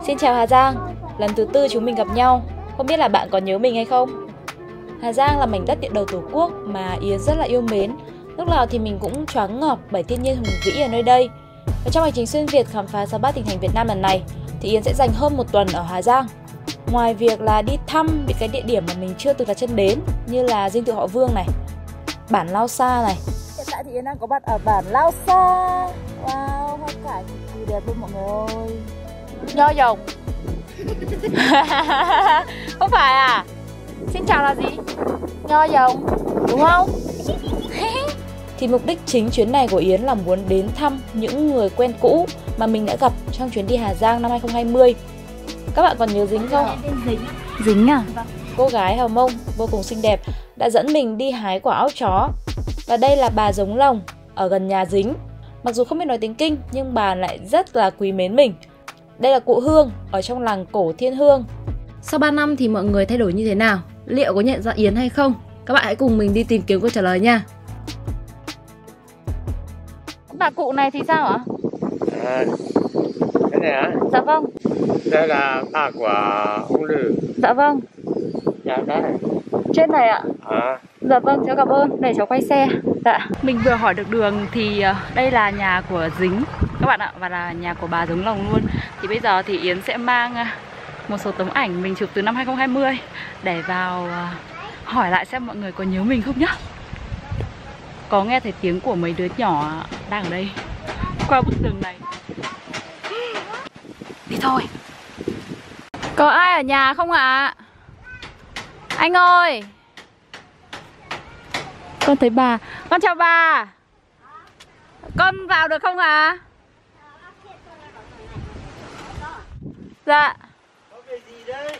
Xin chào Hà Giang, lần thứ tư chúng mình gặp nhau, không biết là bạn có nhớ mình hay không? Hà Giang là mảnh đất địa đầu Tổ quốc mà Yến rất là yêu mến. Lúc nào thì mình cũng choáng ngợp bởi thiên nhiên hùng vĩ ở nơi đây. Và trong hành trình xuyên Việt khám phá 63 tỉnh thành Việt Nam lần này thì Yến sẽ dành hơn một tuần ở Hà Giang. Ngoài việc là đi thăm những cái địa điểm mà mình chưa từng đặt chân đến như là dinh thự Họ Vương này, bản Lao Sa này. Hiện tại thì Yến đang có mặt ở bản Lao Sa. Wow, hoa cải cực kỳ đẹp luôn mọi người ơi. Nho dòng. Không phải à? Xin chào là gì? Nho dòng, đúng không? Thì mục đích chính chuyến này của Yến là muốn đến thăm những người quen cũ mà mình đã gặp trong chuyến đi Hà Giang năm 2020. Các bạn còn nhớ Dính không? Dính à? Cô gái Hào Mông vô cùng xinh đẹp đã dẫn mình đi hái quả óc chó. Và đây là bà Giống Lồng ở gần nhà Dính. Mặc dù không biết nói tiếng Kinh nhưng bà lại rất là quý mến mình. Đây là cụ Hương ở trong làng cổ Thiên Hương. Sau 3 năm thì mọi người thay đổi như thế nào? Liệu có nhận ra Yến hay không? Các bạn hãy cùng mình đi tìm kiếm câu trả lời nha. Bà cụ này thì sao ạ? Cái này hả? Dạ vâng. Đây là ba của ông Lư. Dạ vâng. Dạ đây. Trên này ạ? Dạ vâng, cháu cảm ơn. Để cháu quay xe. Dạ. Mình vừa hỏi được đường thì đây là nhà của Dính các bạn ạ, và là nhà của bà Giống Lồng luôn. Thì bây giờ thì Yến sẽ mang một số tấm ảnh mình chụp từ năm 2020 để vào hỏi lại xem mọi người có nhớ mình không nhá. Có nghe thấy tiếng của mấy đứa nhỏ đang ở đây qua bức tường này. Đi thôi. Có ai ở nhà không ạ? Anh ơi. Con thấy bà. Con chào bà. Con vào được không ạ? Dạ. Có việc gì đấy?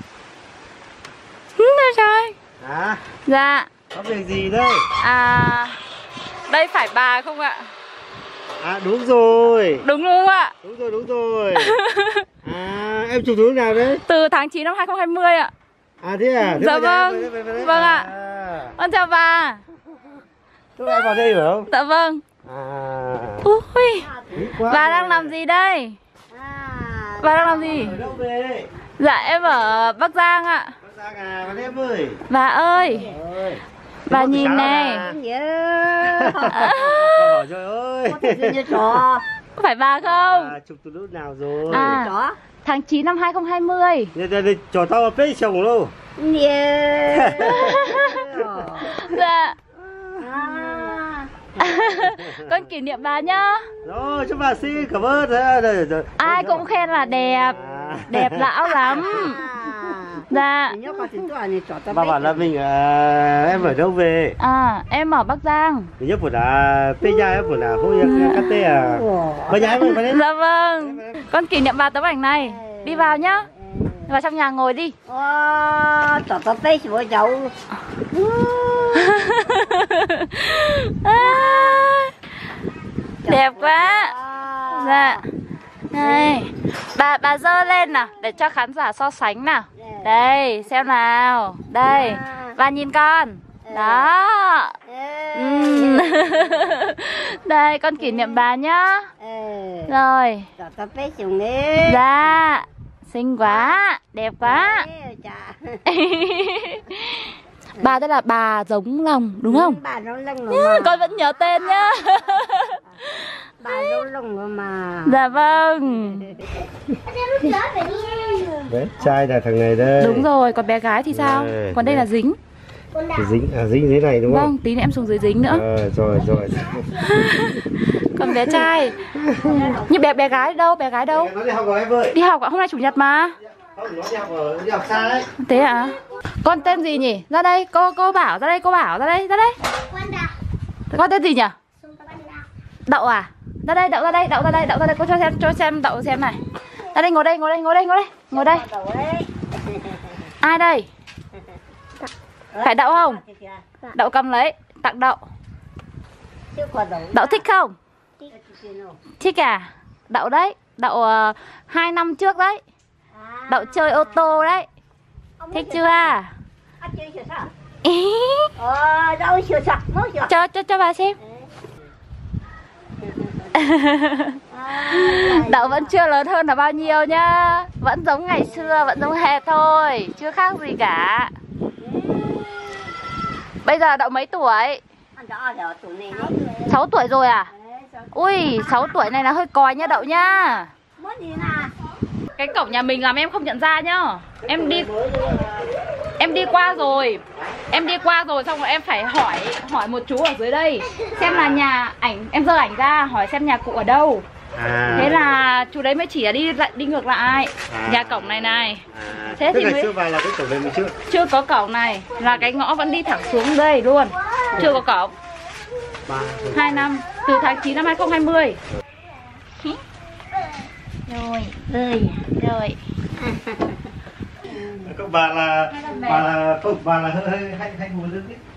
Trời. Hả? Dạ. Có việc gì đây? Đây phải bà không ạ? Đúng rồi. Đúng không ạ? Đúng rồi. Em chụp từ lúc nào đấy? Từ tháng 9 năm 2020 ạ. Thế à? Thế dạ vâng. Vâng ạ. Con chào bà. Lúc em vào đây phải không? Dạ vâng. Ui. Bà đang làm gì đây? Bà đang làm gì? Ở đâu về? Dạ em ở Bắc Giang ạ. Bắc Giang à, bạn em ơi. Bà ơi. Bà nhìn này. Bà bảo trời ơi. Phải bà không? Chụp từ lúc nào rồi? Tháng 9 năm 2020. Trò tao là chồng luôn. Dạ. Con kỷ niệm bà nhá. Rồi, chúc bà xin cảm ơn. Ai cũng khen là đẹp. Đẹp lão lắm. Dạ. Bà bảo là mình em ở đâu về? Em ở Bắc Giang. Mình nhớ là Peja em là không cắt tê à. Bà nhà em đi. Dạ vâng. Con kỷ niệm 3 tấm ảnh này. Đi vào nhá. Vào trong nhà ngồi đi. Đẹp quá. Dạ. Đây. Bà giơ lên nào để cho khán giả so sánh nào. Đây, xem nào. Đây. Bà nhìn con. Đó. Đây, con kỷ niệm bà nhá. Rồi. Dạ. Xinh quá, đẹp quá. Bà đây là bà Giống Lồng đúng không? Bà Giống Lồng mà. Con vẫn nhớ tên nhá. Bà Giống Lồng mà. Dạ vâng. Bé trai là thằng này đây. Đúng rồi, còn bé gái thì sao? Còn đây là Dính. Dính dưới này đúng không? Vâng, tí nữa em xuống dưới Dính nữa. Rồi. Còn bé trai. Nhưng bé gái đâu? Bé gái đâu? Nó đi học rồi em ơi. Đi học ạ, hôm nay chủ nhật mà. Không, nó đi học xa đấy. Thế ạ? Con tên gì nhỉ? Ra đây, cô bảo ra đây, ra đây. Con tên gì nhỉ? Đậu à? Ra đây, đậu ra đây, cô cho xem đậu xem này. Ra đây, ngồi đây. Ai đây? Phải đậu không? Đậu cầm lấy, tặng đậu. Đậu thích không? Thích à? Đậu đấy, đậu 2 năm trước đấy. Đậu chơi ô tô đấy. Thích chưa? Cho bà xem. Đậu vẫn chưa lớn hơn là bao nhiêu nhá. Vẫn giống ngày xưa, vẫn giống hệt thôi, chưa khác gì cả. Bây giờ Đậu mấy tuổi? 6 tuổi rồi à? Ui, 6 tuổi này là hơi còi nha Đậu nhá. Cái cổng nhà mình làm em không nhận ra nhá. Em đi qua rồi. Em đi qua rồi xong rồi em phải hỏi một chú ở dưới đây xem là nhà ảnh, em giơ ảnh ra hỏi xem nhà cụ ở đâu. Thế là chú đấy mới chỉ là đi ngược lại nhà cổng này này. Thế thì mới vào là cái cổng này mình chưa có cổng này, là cái ngõ vẫn đi thẳng xuống đây luôn. Chưa có cổng. 2 năm, từ tháng 9 năm 2020. Rồi. Các bà là hơi hay ngồi lưng ấy.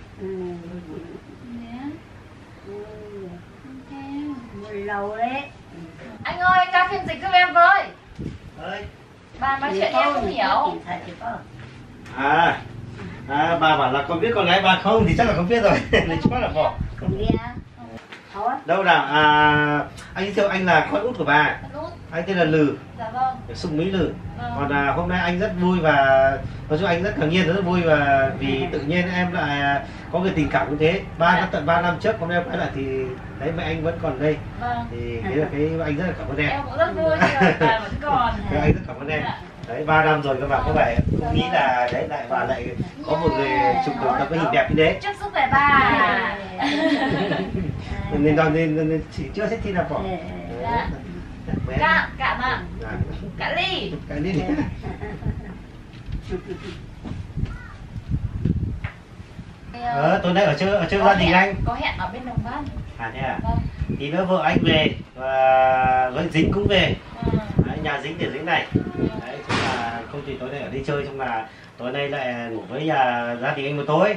Lâu đấy. Anh ơi, ca phiên dịch giúp em với. Bà nói chuyện em không hiểu. Bà bảo là con biết con gái bà không thì chắc là không biết rồi. Lấy chú là bỏ. Không biết. Đâu nào, anh giới thiệu anh là con út của bà. Anh tên là Lừ. Dạ vâng. Sùng Mỹ Lừ. Còn hôm nay anh rất vui và nói chung anh rất ngạc nhiên, rất vui và vì tự nhiên em lại có cái tình cảm như thế. Tận 3 năm trước hôm nay em quay lại thì đấy mẹ anh vẫn còn đây. Thì đấy là cái anh rất là cảm ơn em. Em cũng rất vui bà vẫn còn. Anh rất cảm ơn em. Đấy 3 năm rồi các bạn có vẻ không nghĩ là đấy lại và lại có một người chụp được tấm cái hình đẹp như thế. Chúc sức khỏe bà. Nên chỉ chưa xét thi nào bỏ. Cạn ạ. Cạn ly. Cạn ly. Tối nay ở chơi gia đình anh. Có hẹn ở bên Đồng Văn. Thế à? Vâng. Tí nữa vợ anh về và với Dính cũng về. Đấy, nhà Dính để Dính này. Đấy, chung là không thì tối nay ở đi chơi, chung là tối nay lại ngủ với gia đình anh một tối.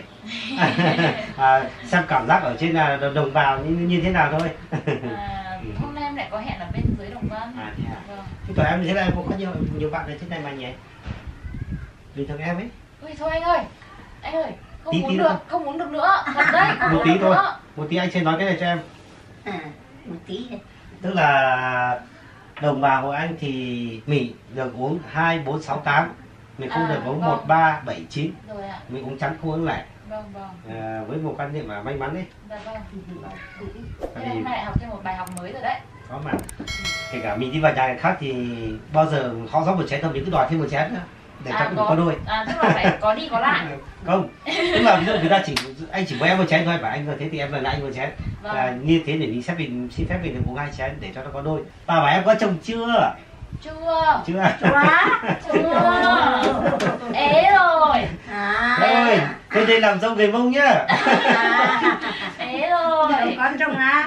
Xem cảm giác ở trên là đồng bào như thế nào thôi. Hôm nay em lại có hẹn ở bên dưới Đồng Văn. Thế à? Vâng. Thế tuổi em thế là có nhiều bạn ở trên này mà nhỉ? Bình thường em ấy. Ui thôi anh ơi. Anh ơi, không uống được nữa. Thật đấy, một tí thôi. Một tí anh sẽ nói cái này cho em. Một tí thôi. Tức là đồng bào của anh thì mình được uống 2, 4, 6, 8. Mình không được uống 1, 3, 7, 9. Rồi ạ. Mình uống trắng không uống lại. Vâng. Với một quan niệm mà may mắn đấy. Dạ vâng. Thế hôm nay lại học thêm một bài học mới rồi đấy. Có mà. Kể cả mình đi vào nhà người khác thì bao giờ họ rót một chén thôi mình cứ đòi thêm một chén nữa. Để cho có đôi. Tức là phải có đi có lại. Không. Tức là ví dụ người ta anh chỉ với em một chén thôi, bảo anh rồi thế thì em là anh một chén. Là như thế để mình xin phép mình được uống 2 chén để cho nó có đôi. Bà bảo em có chồng chưa? Chưa. Ế rồi. Rồi, thế đây làm dâu người Mông nhá. Ế rồi. Con trông á.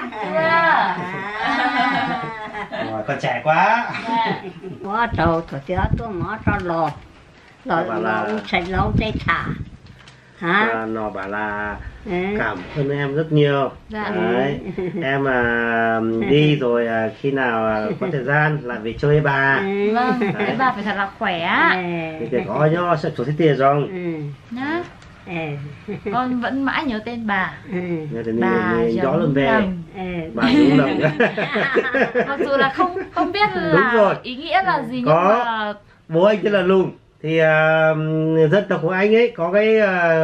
Rồi, còn trẻ quá. Quá trâu thôi chứ tôi ngó cho lò. Lò sạch lâu tê thả. Hả? Nó bảo là cảm ơn em rất nhiều. Đấy. Em đi rồi khi nào có thời gian lại về chơi bà. Vâng, đấy bà phải thật là khỏe. Thì có nhó sẽ chủ thích tiền rồi. Nhá. Con vẫn mãi nhớ tên bà. Bà gió lần về. Bà Dũng Đồng. Mặc dù là không biết là ý nghĩa là gì nhưng mà bố anh tên là Lùng. Thì dân tộc của anh ấy có cái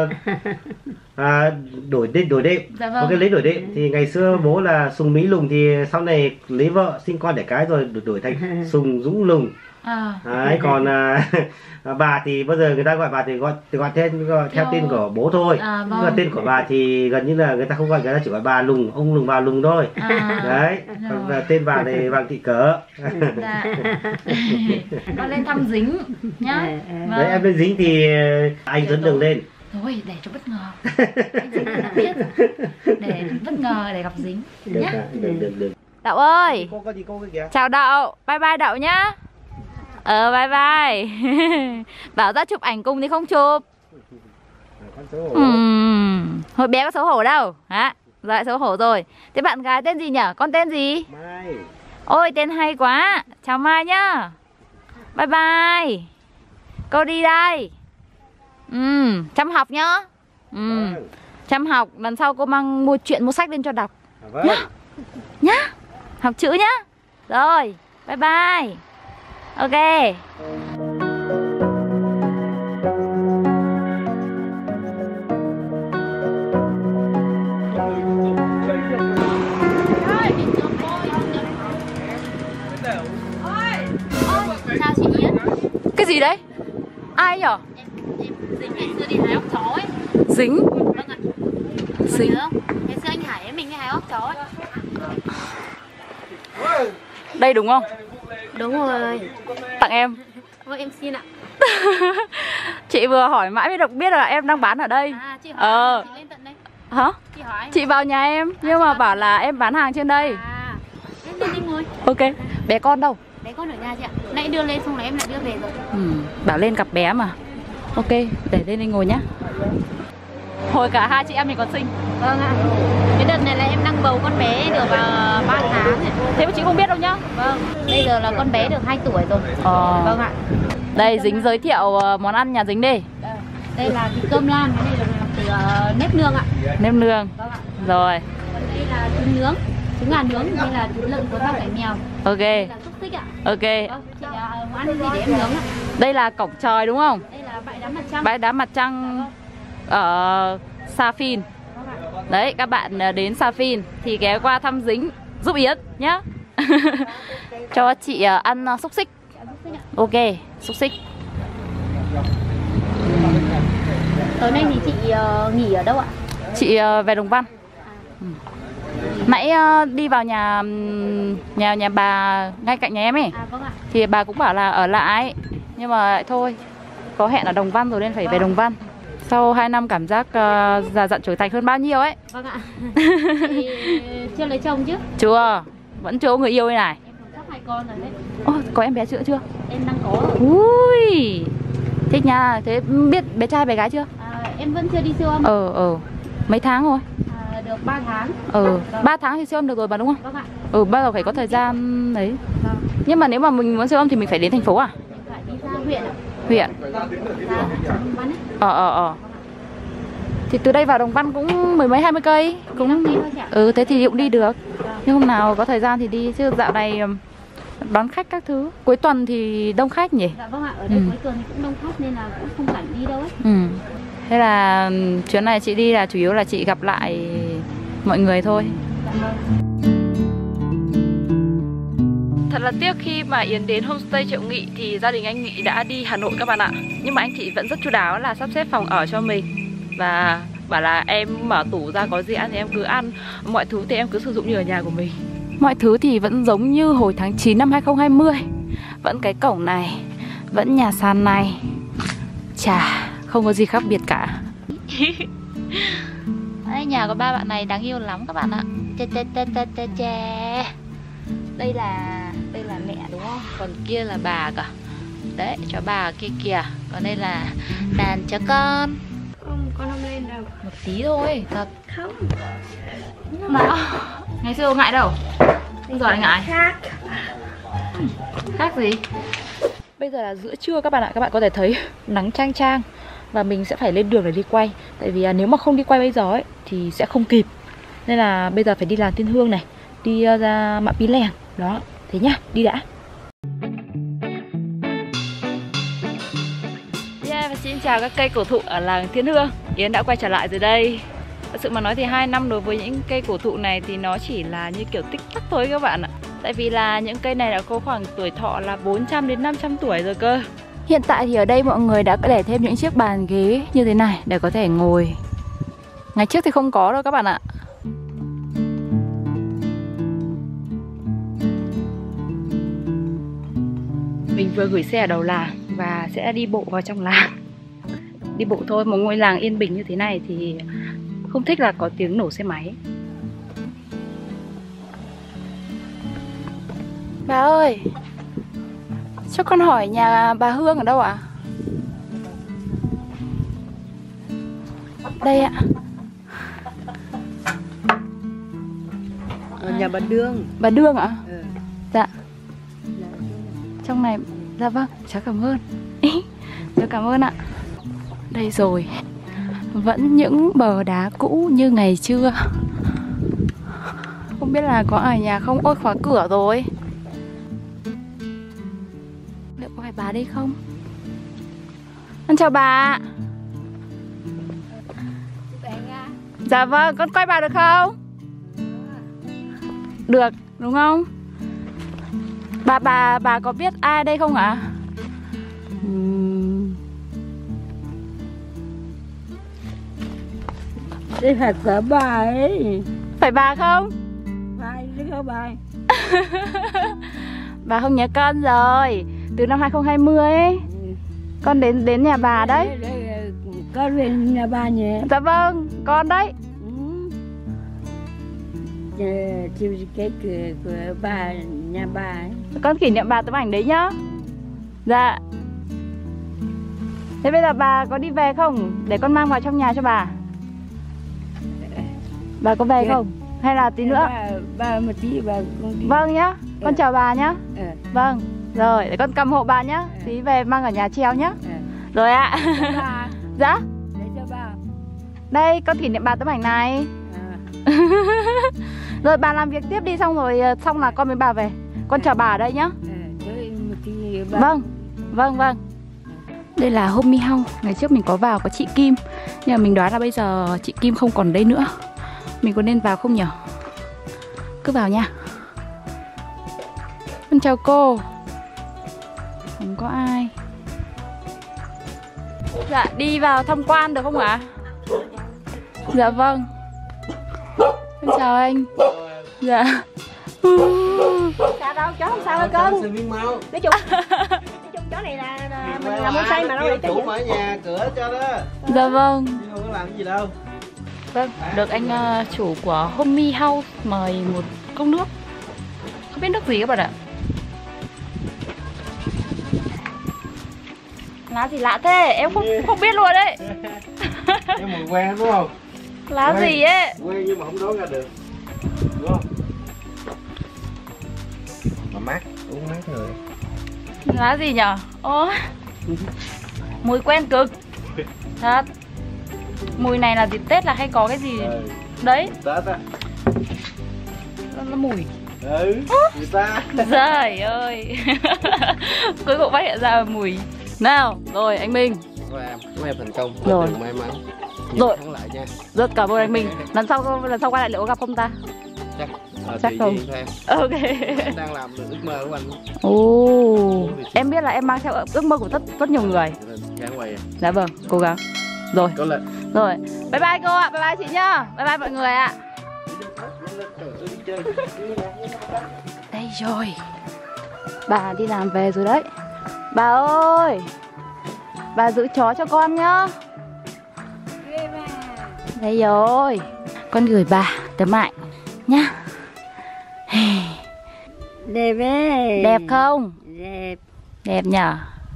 đổi đệm. Dạ vâng. Có cái lấy đổi đệm thì ngày xưa bố là Sùng Mỹ Lùng thì sau này lấy vợ sinh con đẻ cái rồi đổi thành Sùng Dũng Lùng. Đấy, còn bà thì bao giờ người ta gọi bà thì gọi theo tên của bố thôi. Vâng. Nhưng mà tên của bà thì gần như là người ta không gọi, người ta chỉ gọi bà Lùng, ông Lùng, bà Lùng thôi. Đấy, còn tên bà này Vàng Thị Cỡ. Dạ. Con lên thăm Dính nhá. Vâng. Đấy, em lên Dính thì anh dẫn đường lên. Thôi để cho bất ngờ. Anh Dính là biết. Để bất ngờ để gặp Dính nhá. Được. Đậu ơi. Có gì kìa. Chào Đậu. Bye bye Đậu nhá. Bye bye. Bảo ra chụp ảnh cùng thì không chụp. Hồi bé có xấu hổ đâu hả? Giờ lại xấu hổ rồi. Thế bạn gái tên gì nhở? Con tên gì? Mai. Ôi tên hay quá. Chào Mai nhá. Bye bye. Cô đi đây. Chăm học nhá. Chăm học. Lần sau cô mua truyện mua sách lên cho đọc. Vâng. Nhá. học chữ nhá. Rồi, bye bye. Ok. Chào chị Yến. Cái gì đấy? Ai nhở? Em Dính ngày xưa đi hái ốc chó ấy. Dính? Vâng ạ. Dính? Nhớ không? Ngày xưa anh Hải ấy mình đi hái ốc chó ấy. Đây đúng không? Đúng rồi. Tặng em. Vâng em xin ạ. Chị vừa hỏi mãi mới được biết là em đang bán ở đây. À chị hỏi chị lên tận đây. Hả? Chị hỏi anh. Chị vào nhà em nhưng mà bảo là em bán hàng trên đây. À lên đi ngồi. Ok. Bé con đâu? Bé con ở nhà chị ạ. Nãy đưa lên xong rồi em lại đưa về rồi. Bảo lên gặp bé mà. Ok, để lên đây ngồi nhá. Hồi cả hai chị em mình còn xinh. Vâng ạ. Cái đợt này là em đang bầu con bé được 3 tháng rồi. Thế mà chị không biết đâu nhá. Vâng. Bây giờ là con bé được 2 tuổi rồi. Vâng ạ. Đây Dính giới thiệu món ăn nhà Dính đi. Đây là thịt cơm lam, cái này là làm từ nếp nương ạ. Nếp nương. Vâng ạ. Rồi. Còn đây là trứng nướng, trứng gà nướng, đây là thịt lợn cuốn rau cải mèo. Ok. Đây là xúc xích ạ. Ok. Vâng, chị muốn ăn gì để em nướng ạ? Đây là cổng trời đúng không? Đây là bãi đá mặt trăng. Bãi đá mặt trăng ở Sa Phìn. Đấy, các bạn đến Sa Phìn thì ghé qua thăm Dính giúp Yến nhá. Cho chị ăn xúc xích. Ok, xúc xích. Tối nay thì chị nghỉ ở đâu ạ? Chị về Đồng Văn. Nãy đi vào nhà bà ngay cạnh nhà em ấy. À vâng ạ. Thì bà cũng bảo là ở lại. Nhưng mà thôi, có hẹn ở Đồng Văn rồi nên phải về Đồng Văn. Sau 2 năm cảm giác già dặn trưởng thành hơn bao nhiêu ấy. Vâng ạ. Chị chưa lấy chồng chứ? Chưa, vẫn chưa có người yêu đây này. Em còn sắp 2 con rồi đấy. Ô, có em bé chữa chưa? Em đang có rồi. Ui, thích nha. Thế biết bé trai bé gái chưa? Em vẫn chưa đi siêu âm. Mấy tháng rồi? Được 3 tháng. 3 tháng thì siêu âm được rồi mà đúng không? Vâng ạ. Bao giờ phải có thời gian đấy. Vâng. Nhưng mà nếu mà mình muốn siêu âm thì mình phải đến thành phố à? Mình phải đi ra huyện ạ. Huyện? Ra Đồng Văn ấy. Thì từ đây vào Đồng Văn cũng 10 mấy 20 cây cũng thế thì cũng đi được. Nhưng hôm nào có thời gian thì đi, chứ dạo này đón khách các thứ. Cuối tuần thì đông khách nhỉ? Dạ vâng ạ, ở đây cuối tuần thì cũng đông khách nên là cũng không rảnh đi đâu ấy. Thế là chuyến này chị đi là chủ yếu là chị gặp lại mọi người thôi. Dạ vâng. Thật là tiếc khi mà Yến đến homestay Triệu Nghị thì gia đình anh Nghị đã đi Hà Nội các bạn ạ. Nhưng mà anh chị vẫn rất chu đáo là sắp xếp phòng ở cho mình. Và bảo là em mở tủ ra có gì ăn thì em cứ ăn. Mọi thứ thì em cứ sử dụng như ở nhà của mình. Mọi thứ thì vẫn giống như hồi tháng 9 năm 2020. Vẫn cái cổng này, vẫn nhà sàn này. Chà, không có gì khác biệt cả. Đây, nhà của ba bạn này đáng yêu lắm các bạn ạ. Đây là mẹ đúng không? Còn kia là bà cả. Đấy, cho bà kia kìa. Còn đây là đàn cho con. Không, con không lên đâu. Một tí thôi, thật. Không. Mà ngày xưa ngại đâu. Bây giờ lại ngại. Khác gì? Bây giờ là giữa trưa các bạn ạ. Các bạn có thể thấy nắng chang chang. Và mình sẽ phải lên đường để đi quay. Tại vì nếu mà không đi quay bây giờ ấy thì sẽ không kịp. Nên là bây giờ phải đi làm Tiên Hương này, đi ra Mã Pí Lèng. Đó, thế nhá, đi đã. Và xin chào các cây cổ thụ ở làng Thiên Hương. Yến đã quay trở lại rồi đây. Thật sự mà nói thì 2 năm đối với những cây cổ thụ này thì nó chỉ là như kiểu tích tắc thôi các bạn ạ. Tại vì là những cây này đã có khoảng tuổi thọ là 400 đến 500 tuổi rồi cơ. Hiện tại thì ở đây mọi người đã để thêm những chiếc bàn ghế như thế này để có thể ngồi. Ngày trước thì không có đâu các bạn ạ. Mình vừa gửi xe ở đầu làng và sẽ đi bộ vào trong làng. Đi bộ thôi, một ngôi làng yên bình như thế này thì không thích là có tiếng nổ xe máy. Bà ơi, cho con hỏi nhà bà Hương ở đâu ạ? Đây ạ. Ở nhà bà Đương. Bà Đương ạ? Dạ. Trong này, dạ vâng, cháu cảm ơn. Cháu cảm ơn ạ. Đây rồi. Vẫn những bờ đá cũ như ngày xưa. Không biết là có ai ở nhà không? Ôi khóa cửa rồi. Liệu có phải bà đây không? Con chào bà. Dạ vâng, con quay bà được không? Được, đúng không? Bà có biết ai đây không ạ? Đây phải có bà ấy. Phải bà không? Phải chứ có bà. Bà không nhớ con rồi. Từ năm 2020 ấy, con đến nhà bà đấy. Con về nhà bà nhỉ? Dạ vâng, con đấy. Cái cửa của bà, nhà bà ấy. Con kỷ niệm bà tấm ảnh đấy nhá. Dạ. Thế bây giờ bà có đi về không? Để con mang vào trong nhà cho bà. Bà có về không? Hay là tí nữa? Bà một tí bà không đi. Vâng nhá, con chào bà nhá. Vâng, rồi để con cầm hộ bà nhá. Tí về mang ở nhà treo nhá. Rồi ạ. Dạ. Để cho bà. Đây, con kỷ niệm bà tấm ảnh này. Rồi bà làm việc tiếp đi, xong là con với bà về. Con chào bà ở đây nhá. Vâng, vâng, vâng. Đây là Homey House. Ngày trước mình có vào có chị Kim, nhưng mà mình đoán là bây giờ chị Kim không còn đây nữa. Mình có nên vào không nhỉ? Cứ vào nha. Con chào cô. Không có ai. Dạ, đi vào tham quan được không ạ? Dạ vâng. Con chào anh. Dạ. Sao đâu, chó không sao đâu cưng. Nói chung chó này là mình làm mua xây mà đâu để cho chủ mở nhà cửa cho đó. Dạ vâng. Không có làm cái gì đâu. Vâng, được anh chủ của Homey House mời một cốc nước. Không biết nước gì các bạn ạ. Lá gì lạ thế? Em không biết luôn đấy. Em mùi quen đúng không? Lá quen, gì ấy? Quen nhưng mà không đoán ra được. Đúng không? Mà mát, uống mát rồi. Lá gì nhở? Ô, mùi quen cực. Thật. Mùi này là dịp Tết là hay có cái gì đấy. Tết á. Nó mùi. Người ta. Trời ơi. Cuối cùng phát hiện ra mùi. Nào, rồi anh Minh. Chúc em thành công. Rồi. May mắn. Rồi. Thắng lại nha. Rất cảm ơn anh Minh. Lần sau quay lại liệu có gặp không ta? Chắc không. Ok. Em đang làm được ước mơ của anh. Ồ. Em biết là em mang theo ước mơ của rất nhiều người. Dạ vâng, cố gắng. Rồi. Có lệnh. Rồi. Bye bye cô ạ, bye bye chị nhá. Bye bye mọi người ạ. Đây rồi. Bà đi làm về rồi đấy. Bà ơi, bà giữ chó cho con nhá. Đây rồi. Con gửi bà tấm ảnh nhá. Đẹp ấy. Đẹp không? Đẹp. Đẹp nhở?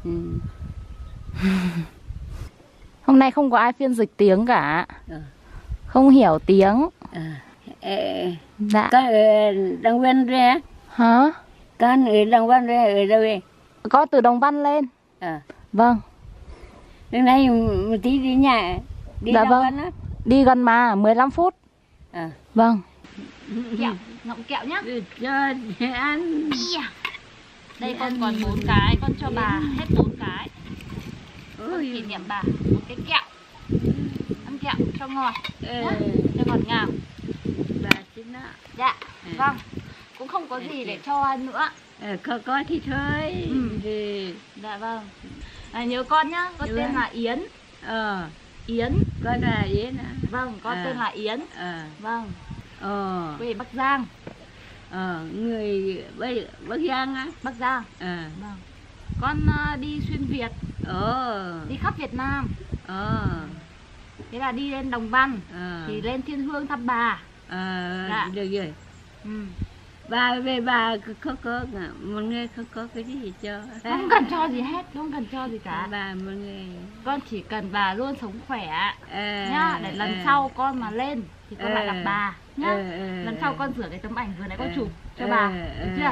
Hôm nay không có ai phiên dịch tiếng cả. Không hiểu tiếng. Dạ. Con ở Đồng Văn ra. Hả? Con ở Đồng Văn ra ở đâu vậy? Con từ Đồng Văn lên. Vâng. Hôm nay một tí đi nhà. Đi dạ Đồng vâng. Văn á. Đi gần mà, 15 phút. Vâng. Kẹo, ngậm kẹo nhá. Cho ăn. Đây con còn 4 cái, con cho bà hết 4 cái. Con kỷ niệm bà một cái kẹo. Ăn kẹo cho ngọt nhá, cho ngọt ngào. Bà xin ạ. Dạ, vâng. Cũng không có gì để cho ăn nữa. Có thì thôi. Dạ vâng. Nhớ con nhá, con tên là Yến. Yến. Con là Yến à? Vâng, con tên là Yến. Vâng. Quê Bắc Giang. Người Bắc Giang á? Bắc Giang. Vâng. Con đi xuyên Việt. Đi khắp Việt Nam. Thế là đi lên Đồng Văn. Thì lên Thiên Hương thăm bà. Dạ. Được rồi. Bà về bà có một người không có cái gì cho. Không cần cho gì hết, không cần cho gì cả. Bà một người. Con chỉ cần bà luôn sống khỏe nhá, để lần sau con mà lên thì con lại gặp bà nhá. Lần sau con rửa cái tấm ảnh vừa nãy con chụp cho bà, được chưa?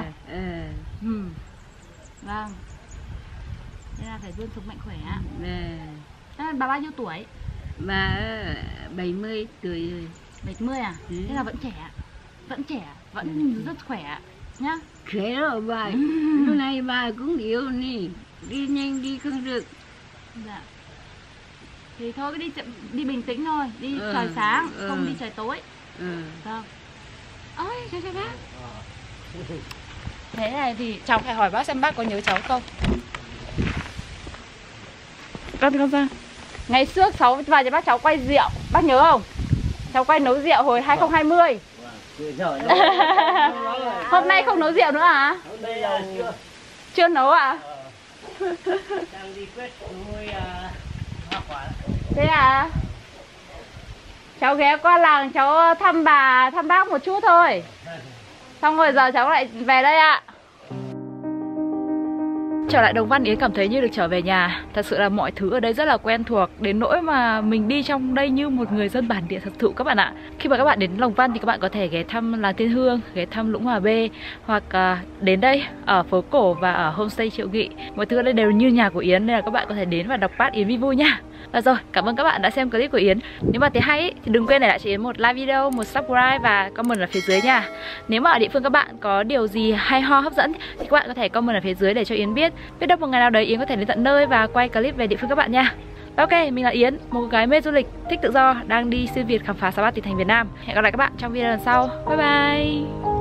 Vâng. Nên là phải luôn sống mạnh khỏe. Bà bao nhiêu tuổi? Bà 70 tuổi rồi. 70 à? Thế là vẫn trẻ. Vẫn trẻ, vẫn rất khỏe nhá. Khỏe rồi bà. Lúc này bà cũng yếu nè. Đi nhanh đi không được. Dạ. Thì thôi cứ đi bình tĩnh thôi, đi trời sáng, không đi trời tối. Vâng. Ôi, chào bác. Thế này thì cháu phải hỏi bác xem bác có nhớ cháu không? Con ra. Ngày trước cháu vào cho bác cháu quay rượu, bác nhớ không? Cháu quay nấu rượu hồi 2020. Hôm nay không nấu rượu nữa à? Chưa nấu à? Thế à? Cháu ghé qua làng cháu thăm bà, thăm bác một chút thôi. Xong rồi giờ cháu lại về đây ạ. Trở lại Đồng Văn, Yến cảm thấy như được trở về nhà. Thật sự là mọi thứ ở đây rất là quen thuộc, đến nỗi mà mình đi trong đây như một người dân bản địa thật sự các bạn ạ. Khi mà các bạn đến Đồng Văn thì các bạn có thể ghé thăm làng Tiên Hương, ghé thăm Lũng Hòa B, hoặc đến đây ở phố cổ và ở homestay Triệu Nghị. Mọi thứ ở đây đều như nhà của Yến, nên là các bạn có thể đến và đọc bát Yến vui nha. Và rồi, cảm ơn các bạn đã xem clip của Yến. Nếu mà thấy hay thì đừng quên để lại cho Yến một like video, một subscribe và comment ở phía dưới nha. Nếu mà ở địa phương các bạn có điều gì hay ho hấp dẫn thì các bạn có thể comment ở phía dưới để cho Yến biết. Biết đâu một ngày nào đấy Yến có thể đến tận nơi và quay clip về địa phương các bạn nha. Ok, mình là Yến, một cô gái mê du lịch, thích tự do, đang đi xuyên Việt khám phá 63 tỉnh thành Việt Nam. Hẹn gặp lại các bạn trong video lần sau. Bye bye.